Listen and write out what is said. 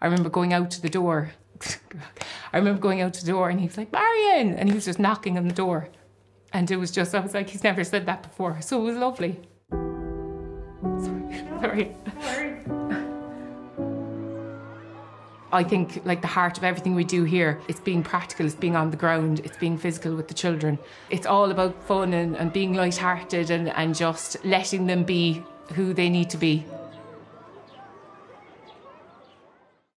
I remember going out to the door. And he was like, Marion! And he was just knocking on the door. And it was just, I was like, he's never said that before. So it was lovely. Sorry. I think like the heart of everything we do here, it's being practical, it's being on the ground, it's being physical with the children. It's all about fun and being light-hearted and just letting them be who they need to be.